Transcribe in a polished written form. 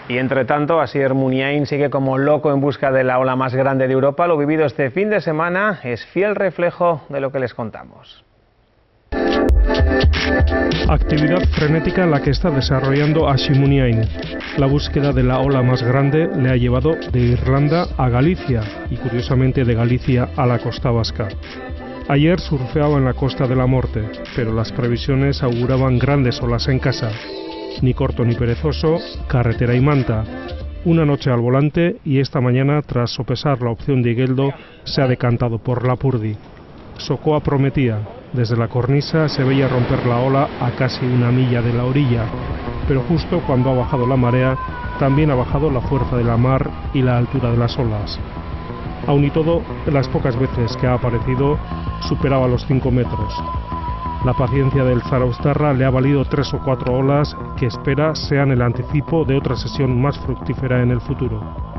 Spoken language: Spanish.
Y entre tanto, Asier Muniain sigue como loco en busca de la ola más grande de Europa. Lo vivido este fin de semana es fiel reflejo de lo que les contamos. Actividad frenética la que está desarrollando Asier Muniain. La búsqueda de la ola más grande le ha llevado de Irlanda a Galicia y curiosamente de Galicia a la costa vasca. Ayer surfeaba en la Costa de la Morte, pero las previsiones auguraban grandes olas en casa. Ni corto ni perezoso, carretera y manta. Una noche al volante y esta mañana, tras sopesar la opción de Igueldo, se ha decantado por Lapurdi. Socoa prometía. Desde la cornisa se veía romper la ola a casi una milla de la orilla, pero justo cuando ha bajado la marea, también ha bajado la fuerza de la mar y la altura de las olas. Aun y todo, las pocas veces que ha aparecido, superaba los 5 metros. La paciencia del Zarauztarra le ha valido 3 o 4 olas que espera sean el anticipo de otra sesión más fructífera en el futuro.